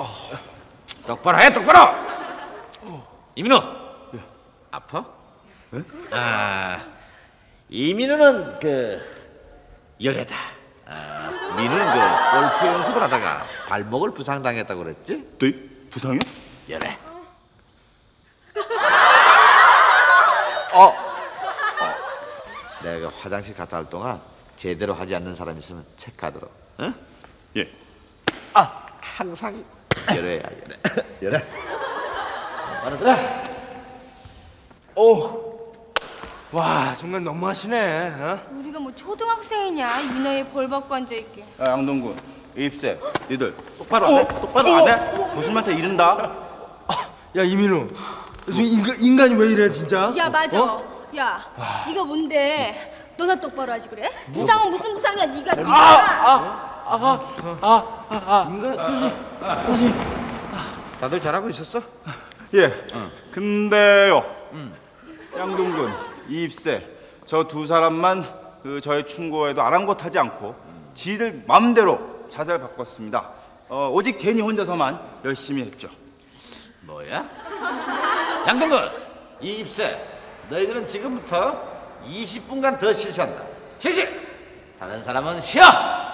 똑바로 해, 똑바로. 이민우. 예. 아파? 예? 이민우는 열애다. 민우는 골프 연습을 하다가 발목을 부상당했다고 그랬지? 네? 부상이요? 열애. 내가 화장실 갔다 올 동안 제대로 하지 않는 사람 있으면 체크하도록. 응? 예. 항상 열애야, 열애. 열애. 말아들어. 와 정말 너무하시네. 어? 우리가 뭐 초등학생이냐 이 나이에 벌 받고 앉아있게. 야, 양동근, 입새, 니들 똑바로 안 해? 똑바로 안 해? 교수님한테 이른다. 야 이민우, 지금 인간이 왜 이래 진짜? 야 맞아. 어? 야 네가 뭔데? 너나 똑바로 하지 그래? 부상은 무슨 부상이야? 네가 다들 잘하고 있었어? 예. 근데요. 양동근, 입새, 저 두 사람만 저의 충고에도 아랑곳하지 않고 지들 마음대로 자세를 바꿨습니다. 오직 제니 혼자서만 열심히 했죠. 뭐야? 양동근, 이 입새, 너희들은 지금부터 20분간 더 실시한다. 실시! 다른 사람은 쉬어!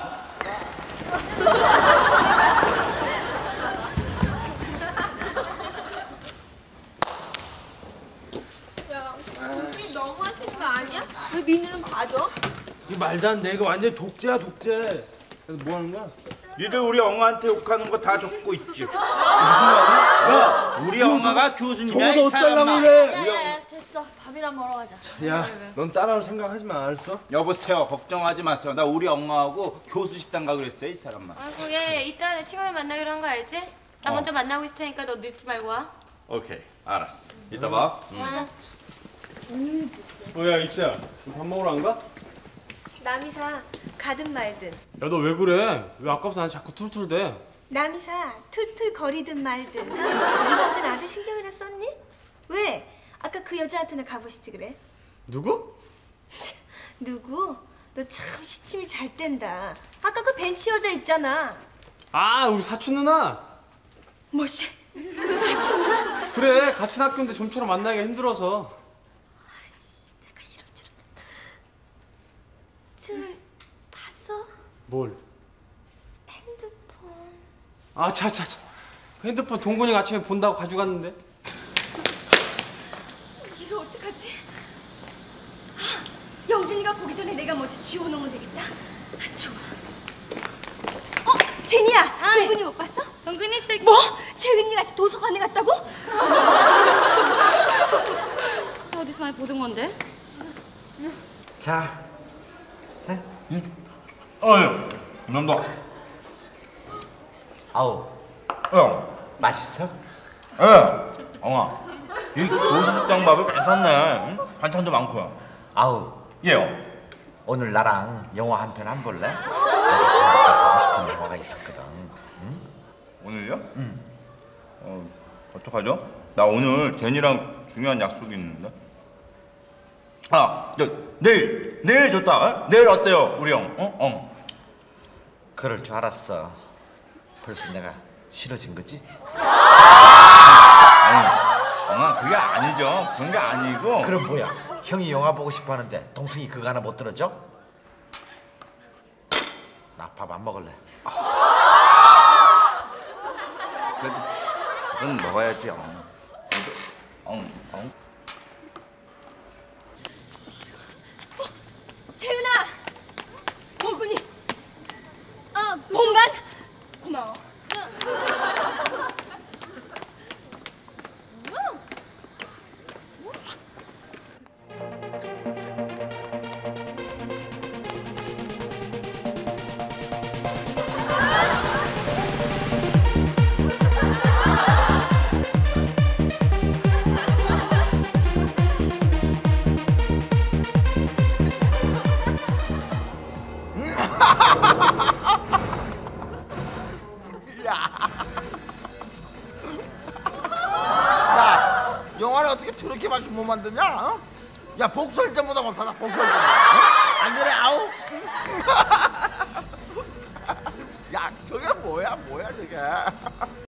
야 교수님 너무 하시는 거 아니야? 왜 민우는 봐줘? 이 말도 안 돼. 이거 완전 독재야 독재. 뭐 하는 거야? 니들 우리 엉아한테 욕하는 거 다 적고 있지. 무슨 말이야? 야, 우리 엉아가 교수님이야 이 사람아. 야야야 됐어. 밥이나 먹으러 가자. 야, 넌 따라올 생각하지 마, 알았어? 여보세요, 걱정하지 마세요. 나 우리 엉아하고 교수 식당 가기로 했어요 이 사람아. 아이고 얘 이따 내 친구들 만나기로 한 거 알지? 나 먼저 만나고 있을 테니까 너 늦지 말고 와. 오케이, 알았어. 이따 봐. 뭐야 입새야, 밥 먹으러 안 가? 남이사 가든 말든 야 너 왜 그래? 왜 아까부터 나한테 자꾸 툴툴대? 남이사 툴툴 거리든 말든 네가 언제 나한테 신경이나 썼니? 왜? 아까 그 여자한테나 가보시지 그래? 누구? 누구? 너 참 시침이 잘 뗀다. 아까 그 벤치 여자 있잖아. 아 우리 사촌 누나. 뭐시? 사촌 누나? 그래 같은 학교인데 좀처럼 만나기가 힘들어서. 내가 이럴 줄은. 준 봤어? 뭘? 핸드폰. 아 차차차. 핸드폰 동근이가 아침에 본다고 가져갔는데. 이거 어떡하지? 영준이가 보기 전에 내가 먼저 지워놓으면 되겠다. 좋아. 제니야, 동근이 못 봤어? 동근이 새끼. 뭐? 재근이 같이 도서관에 갔다고? 어디서 많이 보던 건데? 자, 예. 감사합니다. 아우, 형, 맛있어? 예. 엉아, 이 교수 식당 밥이 괜찮네. 응? 반찬도 많고요. 아우, 예요. 오늘 나랑 영화 한 편 안 볼래? 내가 보고 싶은 영화가 있었거든. 응? 오늘요? 응. 어떡하죠? 나 오늘 데니랑 중요한 약속이 있는데. 내일 좋다. 어? 내일 어때요, 우리 형? 그럴 줄 알았어. 벌써 내가 싫어진 거지? 아니, 엉아 그게 아니죠. 그런 게 아니고. 그럼 뭐야? 형이 영화 보고 싶어 하는데 동생이 그거 하나 못 들어줘? 나 밥 안 먹을래. 그래도 그건 먹어야지. 재은아! 동근이! 공간? 고마워. 야, 영화를 어떻게 저렇게밖에 못 만드냐? 어? 야, 복수할 때보다 못하다, 복수할 때. 어? 안 그래, 아우? 야, 저게 뭐야, 저게.